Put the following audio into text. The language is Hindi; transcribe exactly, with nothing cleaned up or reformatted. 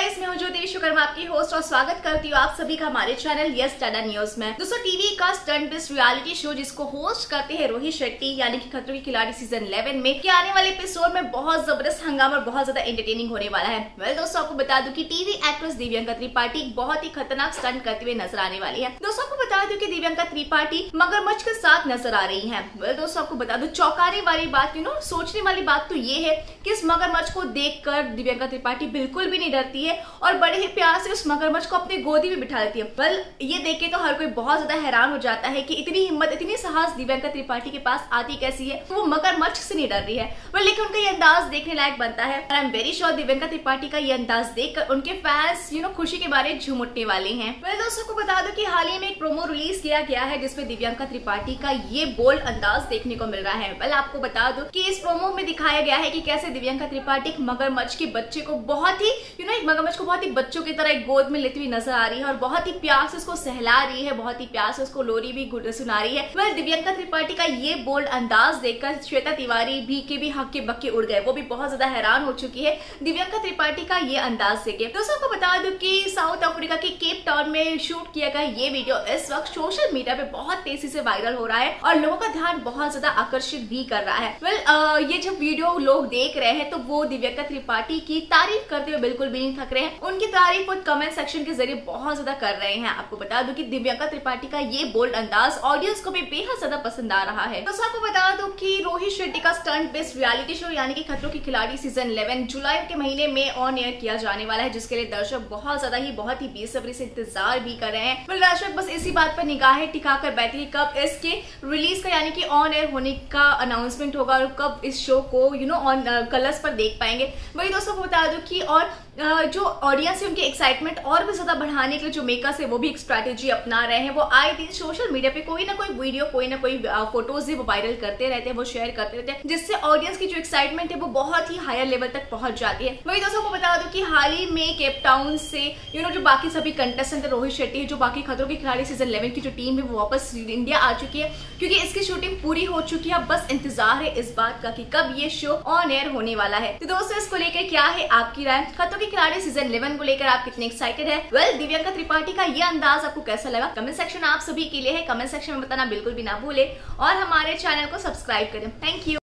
गाइस, मैं हूं ज्योति विश्वकर्मा, आपकी होस्ट और स्वागत करती हूं आप सभी का हमारे चैनल यस टाटा न्यूज में। दोस्तों, टीवी का स्टंट बेस्ड रियलिटी शो जिसको होस्ट करते हैं रोहित शेट्टी यानी कि खतरों के खिलाड़ी सीजन इलेवन में, के आने वाले एपिसोड में बहुत जबरदस्त हंगामा और बहुत ज्यादा एंटरटेनिंग होने वाला है। वेल well, दोस्तों, आपको बता दूं कि टीवी एक्ट्रेस दिव्यांका त्रिपाठी बहुत ही खतरनाक स्टंट करते हुए नजर आने वाली है। दोस्तों, आपको बता दूं कि दिव्यांका त्रिपाठी मगरमच्छ के साथ नजर आ रही है। वेल well, दोस्तों, आपको बता दूं चौंकाने वाली बात, यू नो सोचने वाली बात तो ये है कि इस मगरमच्छ को देखकर दिव्यांका त्रिपाठी बिल्कुल भी नहीं डरती है और बड़े ही प्यार से उस मगरमच्छ को अपनी गोदी में बिठा लेती है। वेल ये देख के तो हर कोई बहुत ज्यादा हैरान हो जाता है कि इतनी हिम्मत, इतनी साहस दिव्यांका त्रिपाठी के पास आती कैसी है, तो वो मगरमच्छ से नहीं डर रही है। वेल लेकिन उनका ये अंदाज देखने लायक बनता है और I am very sure Divyanka Tripathi का ये अंदाज देखकर उनके फैंस यू नो खुशी के बारे झूम उठने वाले हैं। वेल दोस्तों, को बता दो कि हाल ही में एक प्रोमो रिलीज किया गया है जिसमें दिव्यांका त्रिपाठी का ये बोल्ड अंदाज देखने को मिल रहा है। वेल आपको बता दो कि इस प्रोमो में दिखाया गया है कि कैसे दिव्यांका त्रिपाठी एक मगरमच्छ के बच्चे को बहुत ही यू नो एक मगरमच्छ को बहुत ही बच्चों की तरह एक गोद में लेती हुई नजर आ रही है और बहुत ही प्यार से उसको सहला रही है, बहुत ही प्यार से उसको लोरी भी सुना रही है। वह दिव्यांका त्रिपाठी का ये बोल्ड अंदाज देखकर श्वेता तिवारी भी के भी हक्के बक्के उड़ गए। वो भी बहुत ज्यादा हैरान हो चुकी है दिव्यांका त्रिपाठी का ये अंदाज देखे। दोस्तों को बता दूं कि साउथ अफ्रीका के केप टाउन में शूट किया गया ये वीडियो इस वक्त सोशल मीडिया पे बहुत तेजी से वायरल हो रहा है और लोगों का ध्यान बहुत ज्यादा आकर्षित भी कर रहा है। वेल well, ये जब वीडियो लोग देख रहे हैं तो वो दिव्यांका त्रिपाठी की तारीफ करते हुए बिल्कुल भी नहीं थक रहे हैं। उनकी तारीफ और कमेंट सेक्शन के जरिए बहुत ज्यादा कर रहे हैं। आपको बता दूं कि दिव्यांका त्रिपाठी का ये बोल्ड अंदाज ऑडियंस को भी बेहद ज्यादा पसंद आ रहा है। तो आपको बता दूं कि रोहित शेट्टी का स्टंट बेस्ड रियलिटी शो यानी कि खतरों के खिलाड़ी सीजन इलेवन जुलाई के महीने में ऑन एयर किया जाने वाला है, जिसके लिए दर्शक बहुत ज्यादा ही बहुत ही बेसब्री से इंतजार भी कर रहे हैं। well, दर्शक बस इसी बात पर निगाहें टिका कर बैठे हैं कब इसके रिलीज का यानी कि ऑन एयर होने का अनाउंसमेंट होगा और कब इस शो को यू नो ऑन कलर्स पर देख पाएंगे। वही दोस्तों को बता दूं कि और जो ऑडियंस है उनकी एक्साइटमेंट और भी ज्यादा बढ़ाने के लिए जो मेकर्स है वो भी एक स्ट्रैटेजी अपना रहे हैं। वो आए दिन सोशल मीडिया पे कोई ना कोई वीडियो, कोई ना कोई फोटोज है वो वायरल करते रहते हैं, वो शेयर करते रहते हैं, जिससे ऑडियंस की जो एक्साइटमेंट है वो बहुत ही हायर लेवल तक पहुंच जाती है। वही दोस्तों को बता दो कि हाल ही में केप टाउन से यू नो जो बाकी सभी कंटेस्टेंट है, रोहित शेट्टी है, जो बाकी खतरों के खिलाड़ी सीजन इलेवन की जो टीम है वो वापस इंडिया आ चुकी है क्योंकि इसकी शूटिंग पूरी हो चुकी है। बस इंतजार है इस बात का कि कब ये शो ऑन एयर होने वाला है। तो दोस्तों, इसको लेकर क्या है आपकी राय? खतरों के खिलाड़ी सीजन इलेवन को लेकर आप कितने एक्साइटेड है? वेल well, दिव्यांका त्रिपाठी का ये अंदाज आपको कैसा लगा? कमेंट सेक्शन आप सभी के लिए है, कमेंट सेक्शन में बताना बिल्कुल भी ना भूले और हमारे चैनल को सब्सक्राइब करें। Thank you.